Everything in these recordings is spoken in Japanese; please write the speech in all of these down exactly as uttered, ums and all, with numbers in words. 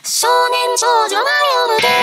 少年少女が読むで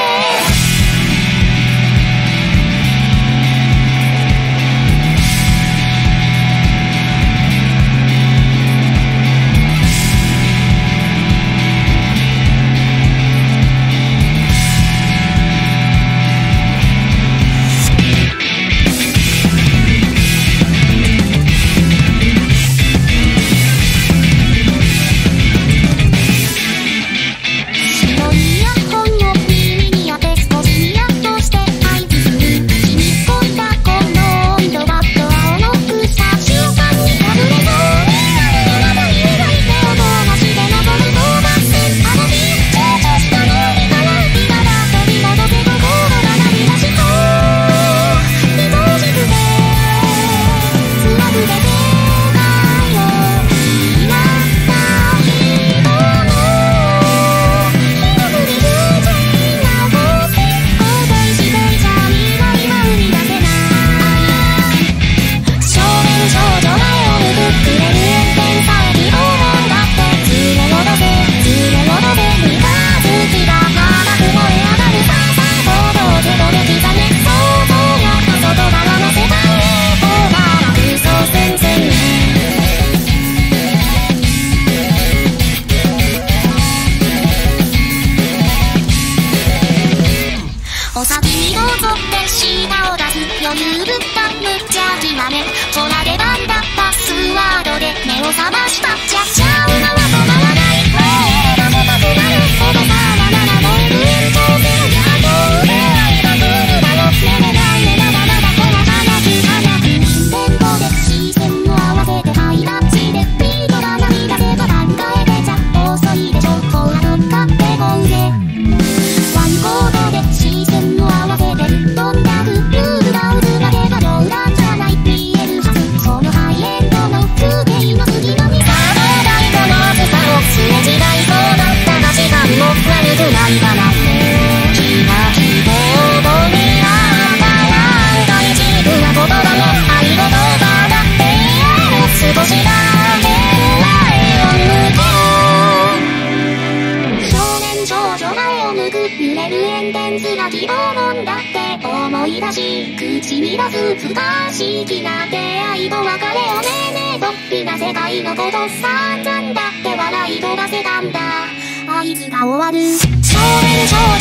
お先にどうぞって舌を出す余裕ぶった無邪気な目空でバンだパスワードで目を覚ましたちゃっちゃうのは止まらない声が出たくなるほどさらなら燃える延長線野党で愛が来るだろ眠れないねまだまだこの話早く電波で視線を合わせてハイタッチでビートが涙せば考えてちゃ遅いでしょほら乗っかってこうぜワンコードで視線を合わせてるどんなグルーが渦だけが冗談じゃない見えるはずそのハイエンドの風景の次の見たどうだいこの暑さをすれ違いそうだったが時間も悪くないかな気が希望を見合ったら大事な言葉も愛の言葉だって少しだけ前を向けろ少年少女が絵を向く揺れる炎天すら希望なんだって思い出し口に出す不可思議な出会いと別れをねえねえとっぴな世界のこと散々だって笑い飛ばせたんだあいつが終わる少年少女